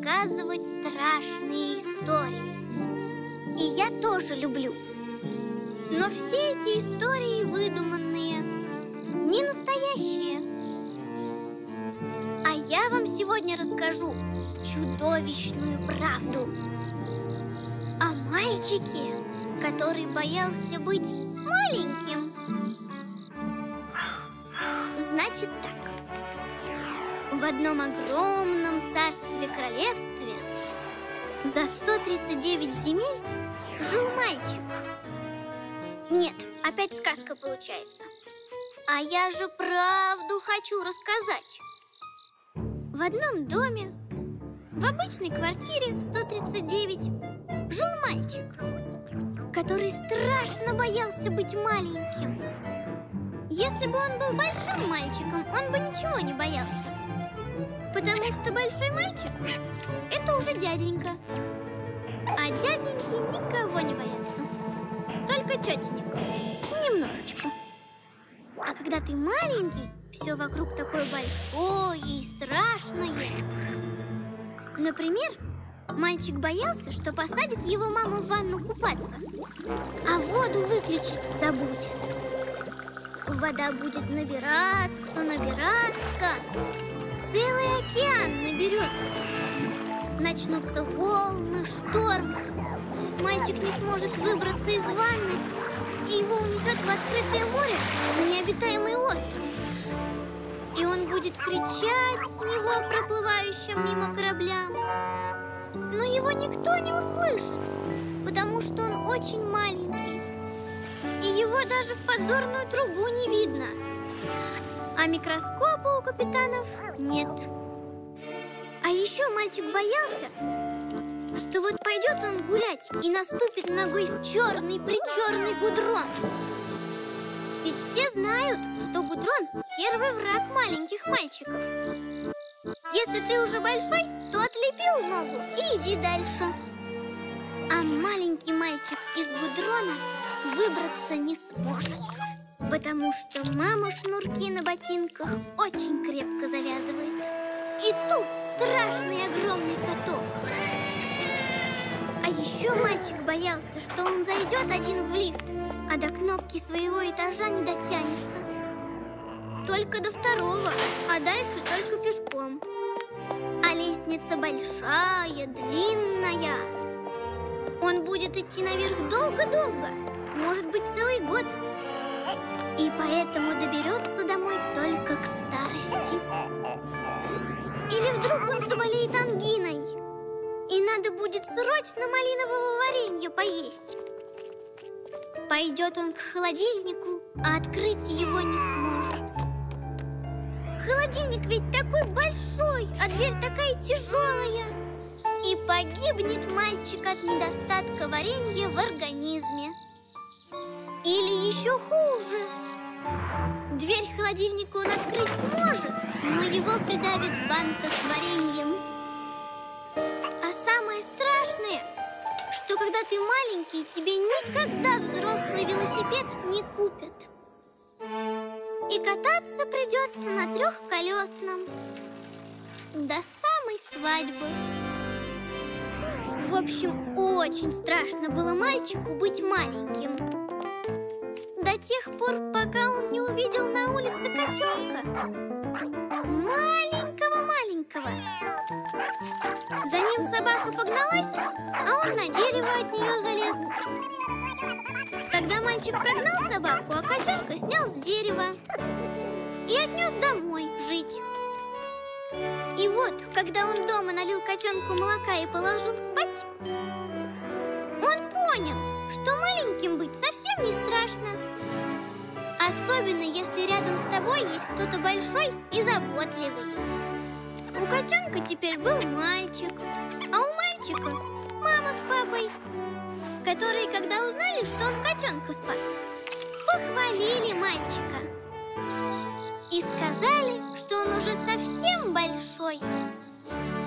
рассказывать страшные истории. И я тоже люблю. Но все эти истории выдуманные, не настоящие. А я вам сегодня расскажу чудовищную правду о мальчике, который боялся быть маленьким. Значит так. В одном огромном царстве-королевстве за 139 земель жил мальчик. Нет, опять сказка получается. А я же правду хочу рассказать. В одном доме, в обычной квартире 139, жил мальчик, который страшно боялся быть маленьким. Если бы он был большим мальчиком, он бы ничего не боялся. Потому что большой мальчик – это уже дяденька. А дяденьки никого не боятся. Только тетенек. Немножечко. А когда ты маленький, все вокруг такое большое и страшное. Например, мальчик боялся, что посадит его мама в ванну купаться, а воду выключить забудет. Вода будет набираться, набираться. Целый океан наберется. Начнутся волны, шторм. Мальчик не сможет выбраться из ванны, и его унесет в открытое море на необитаемый остров. И он будет кричать с него, проплывающим мимо кораблям. Но его никто не услышит, потому что он очень маленький. И его даже в подзорную трубу не видно. А микроскопа у капитанов нет. А еще мальчик боялся, что вот пойдет он гулять и наступит ногой в черный-причерный гудрон. Ведь все знают, что гудрон – первый враг маленьких мальчиков. Если ты уже большой, то отлепил ногу и иди дальше. А маленький мальчик из гудрона выбраться не сможет, потому что мама шнурки на ботинках очень крепко завязывает. И тут страшный огромный каток. А еще мальчик боялся, что он зайдет один в лифт, а до кнопки своего этажа не дотянется. Только до второго, а дальше только пешком. А лестница большая, длинная. Он будет идти наверх долго-долго, может быть, целый год. И поэтому доберется домой только к старости. Или вдруг он заболеет ангиной, и надо будет срочно малинового варенья поесть. Пойдет он к холодильнику, а открыть его не сможет. Холодильник ведь такой большой, а дверь такая тяжелая. И погибнет мальчик от недостатка варенья в организме. Или еще хуже. Дверь холодильника он открыть сможет, но его придавит банка с вареньем. А самое страшное, что когда ты маленький, тебе никогда взрослый велосипед не купят. И кататься придется на трехколесном до самой свадьбы. В общем, очень страшно было мальчику быть маленьким. До тех пор, пока он не увидел на улице котенка. Маленького-маленького. За ним собака погналась, а он на дерево от нее залез. Тогда мальчик прогнал собаку, а котенка снял с дерева и отнес домой жить. И вот, когда он дома налил котенку молока и положил спать, он понял, что маленьким быть совсем не страшно. Особенно, если рядом с тобой есть кто-то большой и заботливый. У котенка теперь был мальчик, а у мальчика мама с папой, которые, когда узнали, что он котенка спас, похвалили мальчика и сказали, что он уже совсем большой.